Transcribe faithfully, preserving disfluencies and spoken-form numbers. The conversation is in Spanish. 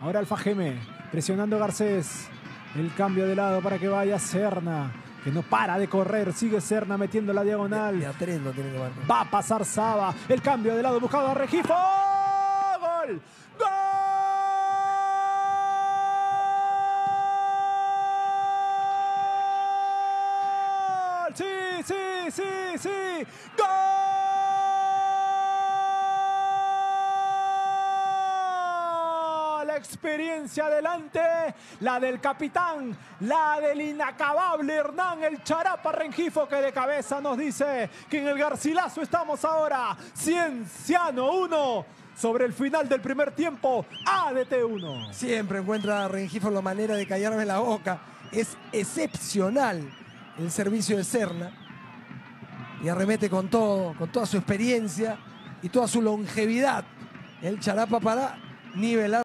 Ahora Alfa Geme, presionando Garcés. El cambio de lado para que vaya Serna, que no para de correr. Sigue Serna metiendo la diagonal. De a tres no tiene que marcar. Va a pasar Saba. El cambio de lado buscado a Rengifo. ¡Gol! ¡Gol! ¡Sí, sí, sí, sí! ¡Gol! La experiencia adelante, la del capitán, la del inacabable Hernán el Charapa Rengifo, que de cabeza nos dice que en el Garcilaso estamos ahora. Cienciano uno, sobre el final del primer tiempo, A D T uno. Siempre encuentra Rengifo la manera de callarme la boca. Es excepcional el servicio de Serna. Y arremete con todo, con toda su experiencia y toda su longevidad. El Charapa para nivelar.